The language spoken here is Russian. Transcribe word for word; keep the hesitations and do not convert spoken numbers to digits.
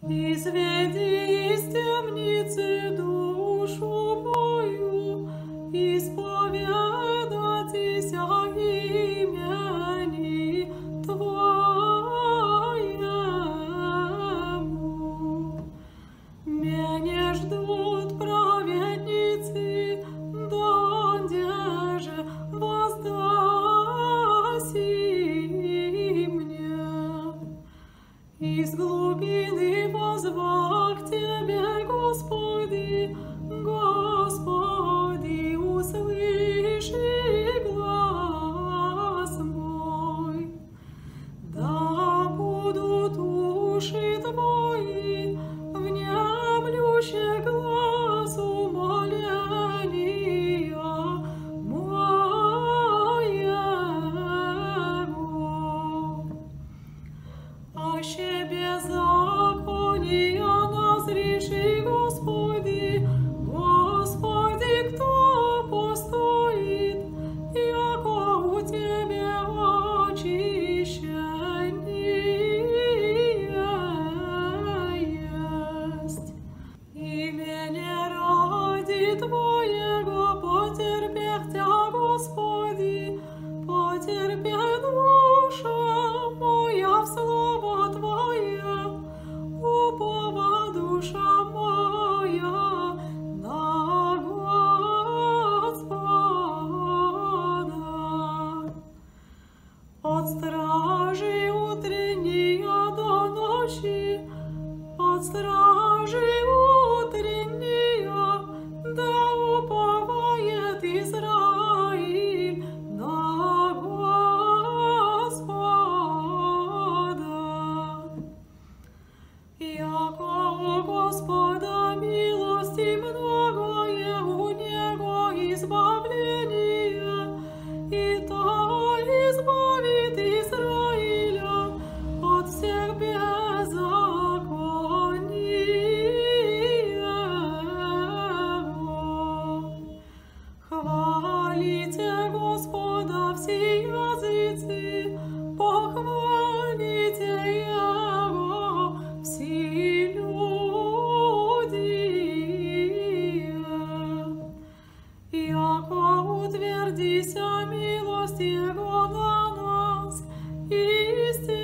Изведи из темницы душу мою, исповедайтесь о имени Твоему. Меня ждут праведницы, донде же воздаси мне. Из глубины возвах к Тебе, Господи, Господи, услыши глас мой. Да будут уши Твои, внемлющие глазу моления моего. Аще беззакония назреши, Господи, Господи, кто постоит, яко у Тебя очищение есть. Имени ради Твоего потерпех Тя, Господи, потерпех душа моя в слово Твое, упова душа моя на Господа. От стражи утренней до ночи, от стражи утренней, да уповает Израиль на Господа. Яко у Господа милости многое, у Него избавление, и то избавит Израиля от всех беззаконий его. Хвалите Господа все языцы, похвалите Его все люди. Яко утвердися милость Его на нас, истина